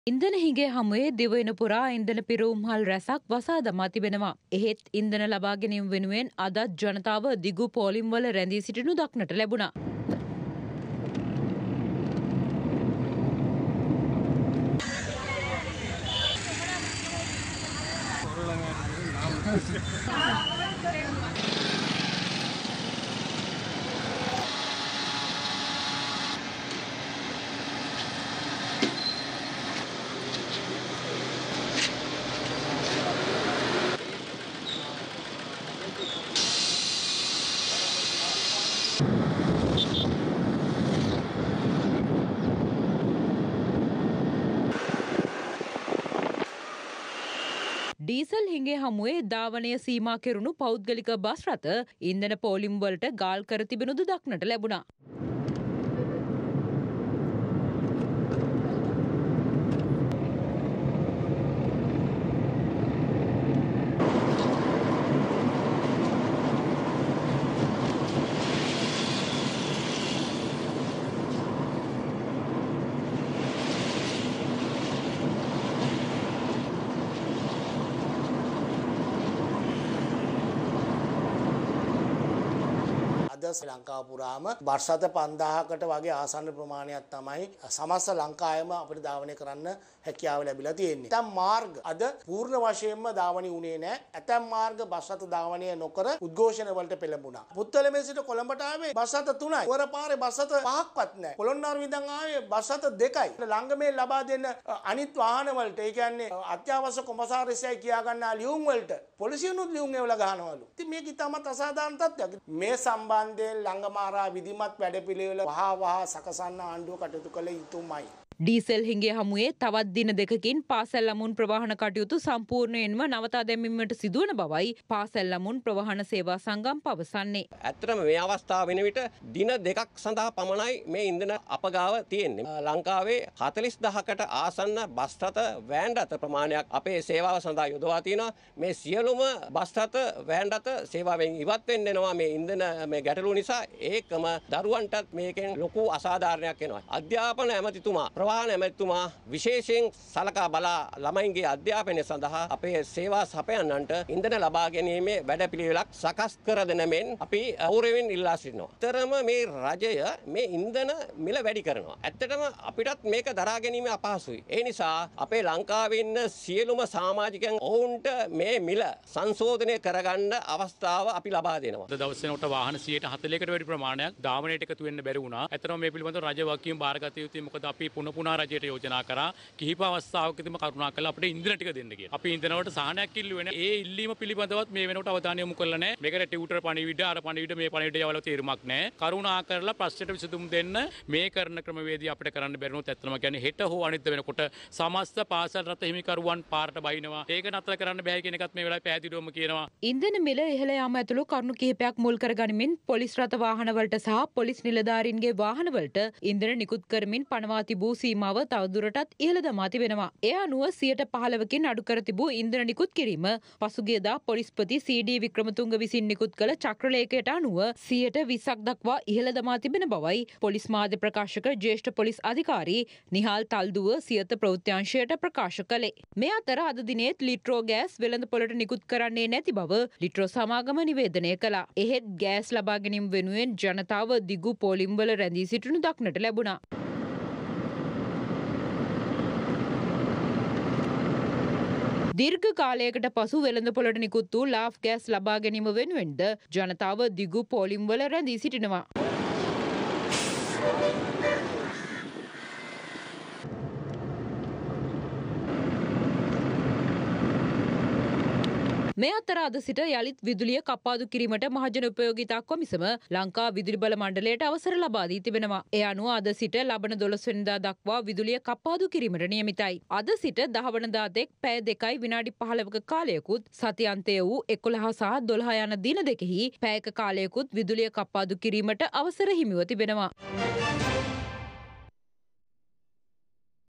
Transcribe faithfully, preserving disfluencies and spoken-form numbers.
ඉන්ධන හිඟේ හමුවේ දිවයින පුරා ඉන්ධන පිරවුම්හල් රැසක් වසා දමා තිබෙනවා. එහෙත් ඉන්ධන ලබා ගැනීම වෙනුවෙන් අදත් ජනතාව දිගු පෝලිම්වල රැඳී සිටිනු දක්නට ලැබුණා. ඩීසල් හිඟේ හමුවේ ධාවනය සීමා කෙරුණු පෞද්ගලික බස් රථ ඉන්ධන පෝලිම් වලට ගාල් කර තිබෙනුද දක්නට ලැබුණා. ශ්‍රී ලංකාව පුරාම බර්ෂත පන්දාහකට වගේ ආසන්න ප්‍රමාණයක් තමයි සමස්ත ලංකාවම අපිට ධාවනය කරන්න හැකියාව ලැබිලා තියෙන්නේ. ඇතැම් මාර්ග අද පූර්ණ වශයෙන්ම ධාවනය වුණේ නැහැ. ඇතැම් මාර්ග බර්ෂත ධාවනය නොකර උද්ඝෝෂණ වලට පෙළඹුණා. පුත්තලමේ සිට කොළඹට ආවේ බර්ෂත තුනයි. වර පාරේ බර්ෂත පහක්වත් නැහැ. පොළොන්නරුව ඉඳන් ආවේ බර්ෂත දෙකයි. ළඟමේ ලබා දෙන්න අනිත් වාහන වලට ඒ කියන්නේ අත්‍යවශ්‍ය කොමසාරිස්යයි කියා ගන්නා ලියුම් වලට පොලිසියනුත් ලියුම් එවලා ගහනවලු. ඉතින් මේක ඉතාමත් අසාධාරණ තත්ත්වයක්. මේ සම්බන්ධ ළඟමාරා විධිමත් වැඩපිළිවෙල වහ වහ සකසන්න ආණ්ඩුව කටයුතු කළ යුතුමයි. ඩීසල් හිඟේ හමුවේ තවත් දින දෙකකින් පාසල් ළමුන් ප්‍රවාහන කටයුතු සම්පූර්ණයෙන්ම නවතා දැමීමට සිදුවන බවයි පාසල් ළමුන් ප්‍රවාහන සේවා සංගම් පවසන්නේ. ඇත්තටම මේ අවස්ථාව වෙන විට දින දෙකක් සඳහා පමණයි මේ ඉන්ධන අපගාව තියෙන්නේ. ලංකාවේ හතළිස් දහසකට ආසන්න බස් රථ වෑන් රථ ප්‍රමාණයක් අපේ සේවාව සඳහා යොදවා තිනවා. මේ සියලුම බස් රථ වෑන් රථ සේවාවෙන් ඉවත් වෙන්න වෙනවා මේ ඉන්ධන මේ ගැටලුව නිසා. ඒකම දරුවන්ටත් මේකෙන් ලොකු අසාධාරණයක් වෙනවා. අධ්‍යාපන ඇමතිතුමා ප්‍රවාහන ඇමතිතුමා විශේෂයෙන් සලකා බලා ළමයින්ගේ අධ්‍යාපනය සඳහා අපේ සේවා සපයන්නන්ට ඉන්ධන ලබා ගැනීමේ වැඩපිළිවෙලක් සකස් කර දෙන මෙන් අපි ගෞරවයෙන් ඉල්ලා සිටිනවා. ඇත්තටම මේ රජය මේ ඉන්ධන මිල වැඩි කරනවා. ඇත්තටම අපිටත් මේක දරා ගැනීම අපහසුයි. ඒ නිසා අපේ ලංකාවේ ඉන්න සියලුම සමාජිකයන් ඔවුන්ට මේ මිල සංශෝධනය කරගන්න අවස්ථාව අපි ලබා දෙනවා. අද දවස් වෙනකොට වාහන සියයට හතළිහකට වැඩි ප්‍රමාණයක් ධාවනයට එකතු වෙන්න බැරි වුණා. ඇත්තටම මේ පිළිබඳව රජ වගකීම් බාරගත යුතුයි. මොකද අපි පුන පුනා රජයට යෝජනා කරා කිහිප අවස්ථාවකදීම කරුණා කළා අපිට ඉන්ධන ටික දෙන්න කියලා. අපි ඉන්ධන වලට සහනයක් ඉල්ලුවේ නැහැ. ඒ ඉල්ලීම පිළිබඳවත් මේ වෙනකොට අවධානය යොමු කරලා නැහැ. මේකට ටියුටර් පණිවිඩ අර පණිවිඩ මේ පණිවිඩ යවල තීරමක් නැහැ. කරුණා කරලා ප්‍රශ්නෙට විසඳුම් දෙන්න මේ කරන ක්‍රමවේදී අපිට කරන්න බැරිනොත් ඇත්තම කියන්නේ හෙට හෝ අනිත් වෙනකොට සමස්ත පාසල් රථ හිමිකරුවන් පාරට බහිනවා. ඒක නතර කරන්න බෑ කියන එකත් මේ වෙලාවේ පැහැදිලිවම කියනවා. ඉන්ධන මිල ඉහළ යාම ඇතුළු කරුණු කිහිපයක් මුල් කරගනිමින් පොලිස් රථ වාහන වලට සහ පොලිස් නිලධාරීන්ගේ වාහන වලට ඉන්ධන නිකුත් කරමින් පනවා තිබූ සීමාව තවදුරටත් ඉහළ දමා තිබෙනවා. ඒ අනුව සියයට පහළවකින් අඩු කර තිබූ ඉන්ධන නිකුත් කිරීම පසුගියදා පොලිස්පති සී.ඩී. වික්‍රමතුංග විසින් නිකුත් කළ චක්‍රලේඛයට අනුව සියයට විස්සක් දක්වා ඉහළ දමා තිබෙන බවයි පොලිස් මාධ්‍ය ප්‍රකාශක ජ්‍යෙෂ්ඨ පොලිස් අධිකාරී නිහාල් තල්දුව සියත ප්‍රවෘත්ති ප්‍රකාශ කළේ. මේ අතර අද දිනේත් ලිට්‍රෝ ගෑස් වෙළඳ පොළට නිකුත් කරන්නේ නැති බව ලිට්‍රෝ සමාගම නිවේදනය කළා. එහෙත් ගෑස් ලබා ගැනීම වෙනුවෙන් ජනතාව දිගු පෝලිම්වල රැඳී සිටිනු දක්නට ලැබුණා. දීර්ඝ කාලයකට පසු වෙළඳපොළට නිකුත් වූ ලාෆ් ගෑස් ලබා ගැනීම වෙනුවෙන්ද ජනතාව දිගු පෝලිම්වල රැඳී සිටිනවා. මේ අතර අද සිට යළිත් විදුලිය කප්පාදු කිරීමට මහජන උපයෝගිතා කොමිසම ලංකා විදුලි බල මණ්ඩලයට අවසර ලබා දී තිබෙනවා. ඒ අනුව අද සිට ලබන දොළොස් වෙනිදා දක්වා විදුලිය කප්පාදු කිරීමට නියමිතයි. අද සිට දහ වනදා තෙක් පැය දෙකයි විනාඩි පහළවක කාලයකුත් සතියන්තය වූ එකොළහ සහ දොළහ යන දින දෙකෙහි පැයක කාලයකුත් විදුලිය කප්පාදු කිරීමට අවසර හිමිව තිබෙනවා.